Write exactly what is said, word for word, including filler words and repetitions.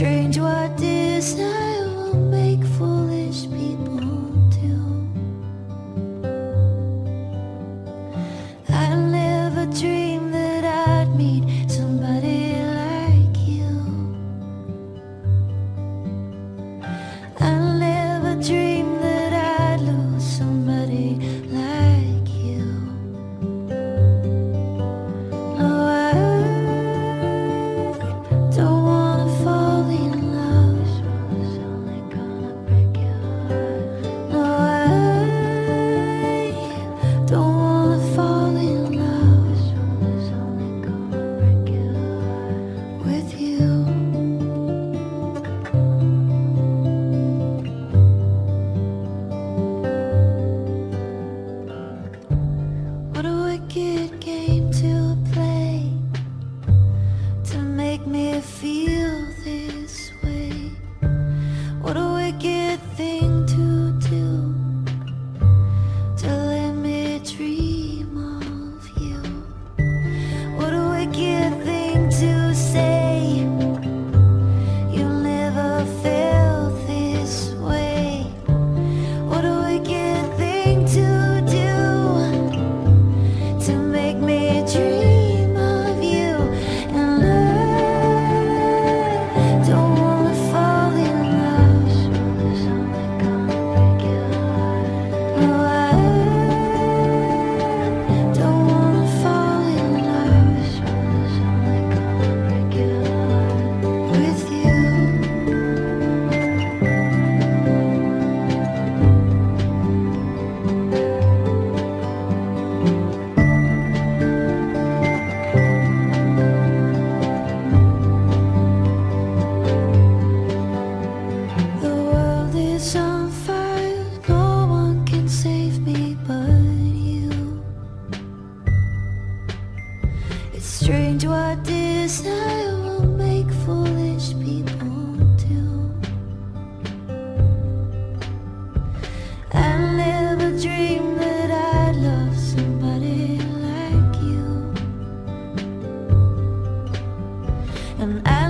strange what desire will make foolish people do. I never dreamed that I'd meet somebody like you. I never dreamed that I'd lose somebody like you. No, I don't wanna fall in love. It's only gonna break your heart. No, I don't wanna fall in love. It's only gonna break your heart with you. What a wicked game to play to make me feel this way. What a wicked thing to do to let me dream of you. What a wicked thing to say. You never felt this way. What a wicked thing to do to make me dream of you. And I don't wanna fall in love. It's only gonna break your heart. No, I don't wanna fall in love. It's only gonna break your heart with you. The world is on fire, no one can save me but you. It's strange what desire will make foolish people do. I never dreamed that I'd love somebody like you. And I